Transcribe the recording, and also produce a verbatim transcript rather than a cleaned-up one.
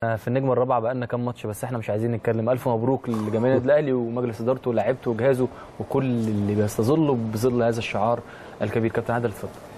في النجمه الرابعه بقى لنا كام ماتش، بس احنا مش عايزين نتكلم. الف مبروك لجماهير النادي الاهلي ومجلس ادارته ولاعيبته وجهازه وكل اللي بيستظلوا بظل هذا الشعار الكبير. كابتن عادل اتفضل.